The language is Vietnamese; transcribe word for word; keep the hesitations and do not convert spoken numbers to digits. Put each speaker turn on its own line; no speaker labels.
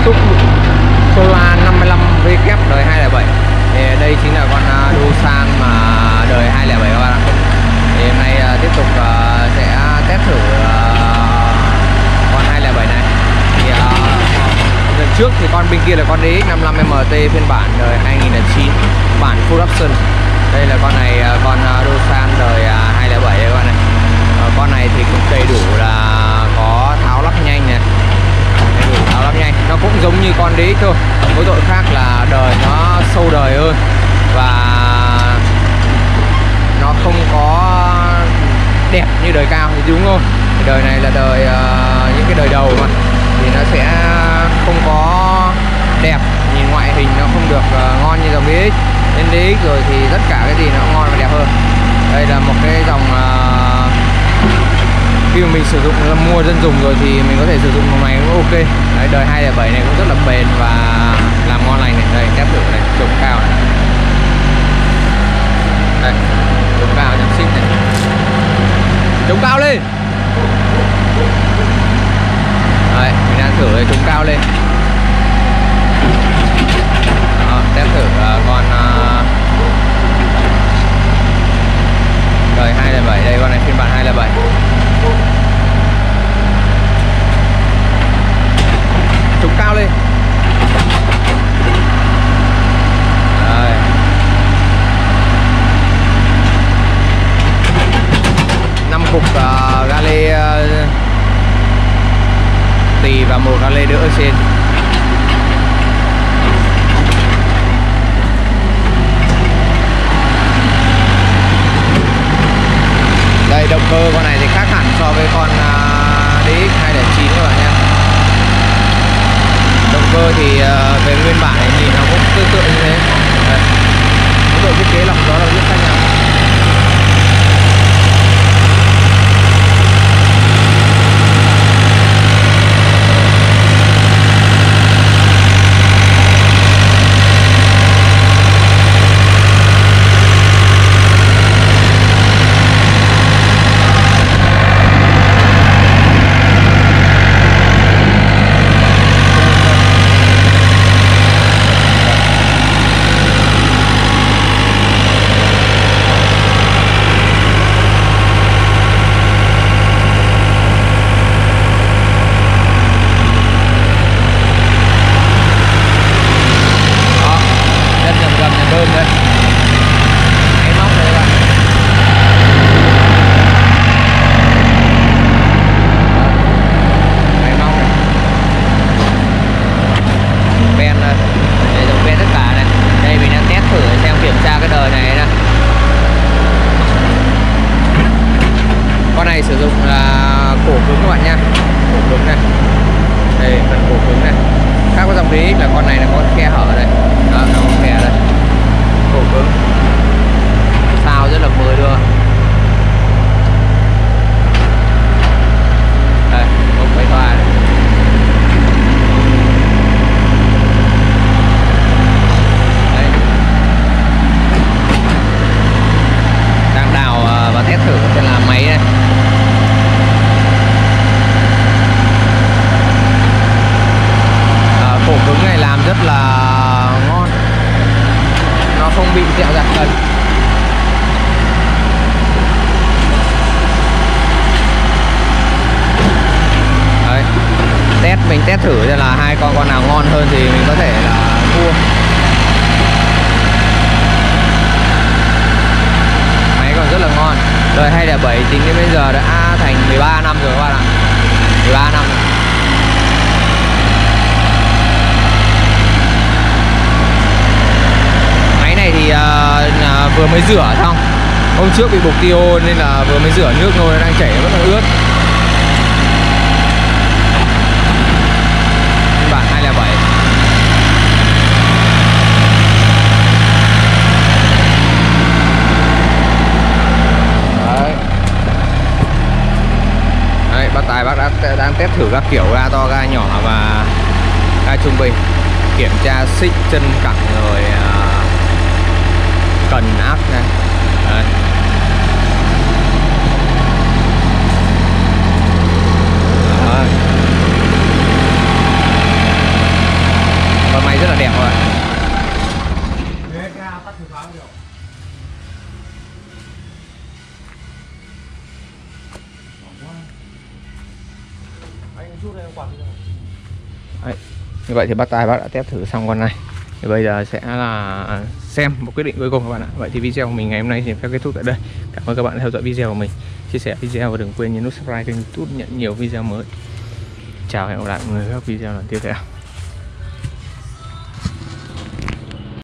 túc Sola năm mươi lăm V kép đời hai không không bảy. Thì đây chính là con Doosan mà đời hai không không bảy các bạn ạ. Thì hôm nay uh, tiếp tục uh, sẽ test thử uh, con hai không không bảy này. Thì uh, lần trước thì con bên kia là con đê ích năm mươi lăm M T phiên bản đời hai nghìn không trăm lẻ chín, bản full option. Đây là con này, uh, con uh, Doosan đời uh, hai không không bảy đây các bạn này. Uh, con này thì cũng đầy đủ là có tháo lắp nhanh này, đầy đủ tháo lắp nhanh. Nó cũng giống như con đê ích thôi, mỗi tội khác là đời nó sâu đời hơn và nó không có đẹp như đời cao thì đúng không? Đời này là đời uh, những cái đời đầu mà thì nó sẽ không có đẹp, nhìn ngoại hình nó không được uh, ngon như dòng đê ích. Đến đê ích rồi thì tất cả cái gì nó cũng ngon và đẹp hơn. Đây là một cái dòng uh, khi mà mình sử dụng là mua dân dùng rồi thì mình có thể sử dụng một này cũng ok. Đấy, đời hai không không bảy này cũng rất là bền và làm ngon lành này. Đây, test thử này, trồng cao này. Đây, trồng cao nhắm xích này. Trồng cao lên. Đấy, mình đang thử trồng cao lên. Đó, test thử uh, con uh, đời hai không không bảy. Đây, con này phiên bản hai không không bảy. Trống cao lên. Đây. năm cục uh, ga lê uh, tỳ và một ga lê đỡ ở trên. Đây, động cơ con này thì khác hẳn so với con uh, đê ích hai không chín các bạn nhé. Động cơ thì uh, về nguyên bản này nhìn nó cũng tương tự như thế. Đây. Mức độ thiết kế lọc gió là rất khác nhau. Sử dụng là cổ cứng các bạn nha, cổ cứng này, đây phần cổ cứng này. Khác với dòng đê ích là con này là có khe hở ở đây, đó, nó có khe ở đây, cổ cứng, sao rất là mới luôn. Đây, một cái toa này. Đấy. Đang đào và test thử cái là máy này. Cổ cứng này làm rất là ngon, nó không bị dẹo dặt cần. Đấy, test mình test thử xem là hai con con nào ngon hơn thì mình có thể là mua. Máy còn rất là ngon. Đời hai không không bảy tính đến bây giờ đã thành mười ba năm rồi các bạn ạ, mười ba năm rồi. Thì uh, vừa mới rửa xong, hôm trước bị bục tiêu nên là vừa mới rửa, nước nôi nó đang chảy rất là ướt. Bản hai không không bảy. Đấy. Đấy, bác Tài bác đã đang test thử các kiểu ga to, ga nhỏ và ga trung bình, kiểm tra xích, chân cẳng rồi uh, cần áp này. Đấy. Đấy. rất là đẹp các bạn. Đấy, như vậy thì bác Tài bác đã test thử xong con này. Thì bây giờ sẽ là xem một quyết định cuối cùng các bạn ạ. Vậy thì video của mình ngày hôm nay thì phép kết thúc tại đây. Cảm ơn các bạn đã theo dõi video của mình, chia sẻ video và đừng quên nhấn nút subscribe kênh YouTube nhận nhiều video mới. Chào, hẹn gặp lại mọi người ở các video lần tiếp theo.